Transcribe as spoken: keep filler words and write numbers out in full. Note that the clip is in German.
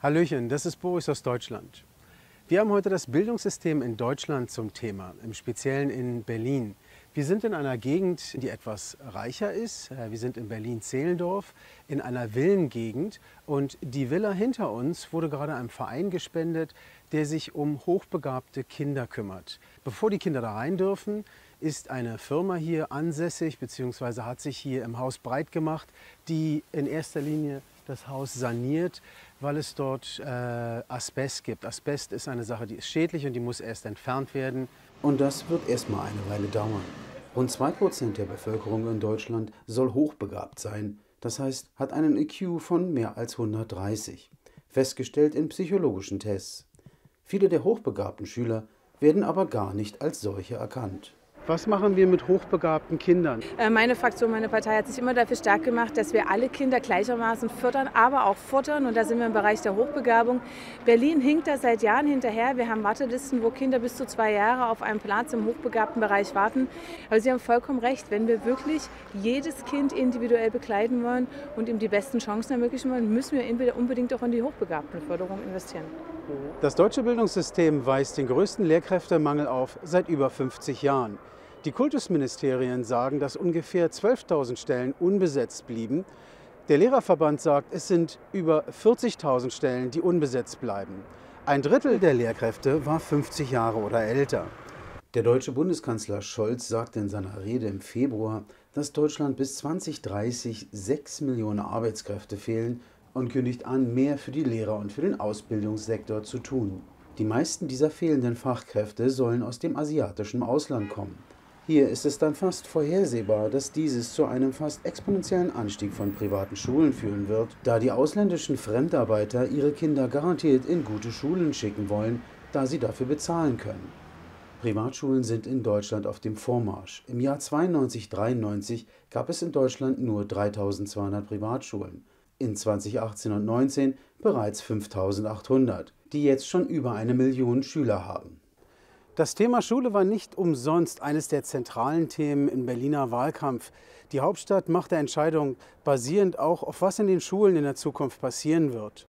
Hallöchen, das ist Boris aus Deutschland. Wir haben heute das Bildungssystem in Deutschland zum Thema, im Speziellen in Berlin. Wir sind in einer Gegend, die etwas reicher ist. Wir sind in Berlin-Zehlendorf, in einer Villengegend. Und die Villa hinter uns wurde gerade einem Verein gespendet, der sich um hochbegabte Kinder kümmert. Bevor die Kinder da rein dürfen, ist eine Firma hier ansässig, beziehungsweise hat sich hier im Haus breit gemacht, die in erster Linie das Haus saniert, weil es dort äh, Asbest gibt. Asbest ist eine Sache, die ist schädlich und die muss erst entfernt werden. Und das wird erstmal eine Weile dauern. Rund zwei Prozent der Bevölkerung in Deutschland soll hochbegabt sein. Das heißt, hat einen I Q von mehr als hundertdreißig. Festgestellt in psychologischen Tests. Viele der hochbegabten Schüler werden aber gar nicht als solche erkannt. Was machen wir mit hochbegabten Kindern? Meine Fraktion, meine Partei hat sich immer dafür stark gemacht, dass wir alle Kinder gleichermaßen fördern, aber auch fordern. Und da sind wir im Bereich der Hochbegabung. Berlin hinkt da seit Jahren hinterher. Wir haben Wartelisten, wo Kinder bis zu zwei Jahre auf einen Platz im hochbegabten Bereich warten. Aber Sie haben vollkommen recht, wenn wir wirklich jedes Kind individuell begleiten wollen und ihm die besten Chancen ermöglichen wollen, müssen wir unbedingt auch in die Hochbegabtenförderung investieren. Das deutsche Bildungssystem weist den größten Lehrkräftemangel auf seit über fünfzig Jahren. Die Kultusministerien sagen, dass ungefähr zwölftausend Stellen unbesetzt blieben. Der Lehrerverband sagt, es sind über vierzigtausend Stellen, die unbesetzt bleiben. Ein Drittel der Lehrkräfte war fünfzig Jahre oder älter. Der deutsche Bundeskanzler Scholz sagte in seiner Rede im Februar, dass Deutschland bis zweitausenddreißig sechs Millionen Arbeitskräfte fehlen und kündigt an, mehr für die Lehrer und für den Ausbildungssektor zu tun. Die meisten dieser fehlenden Fachkräfte sollen aus dem asiatischen Ausland kommen. Hier ist es dann fast vorhersehbar, dass dieses zu einem fast exponentiellen Anstieg von privaten Schulen führen wird, da die ausländischen Fremdarbeiter ihre Kinder garantiert in gute Schulen schicken wollen, da sie dafür bezahlen können. Privatschulen sind in Deutschland auf dem Vormarsch. Im Jahr zweiundneunzig dreiundneunzig gab es in Deutschland nur dreitausendzweihundert Privatschulen, in zweitausendachtzehn und neunzehn bereits fünftausendachthundert, die jetzt schon über eine Million Schüler haben. Das Thema Schule war nicht umsonst eines der zentralen Themen im Berliner Wahlkampf. Die Hauptstadt machte Entscheidungen basierend auch auf was in den Schulen in der Zukunft passieren wird.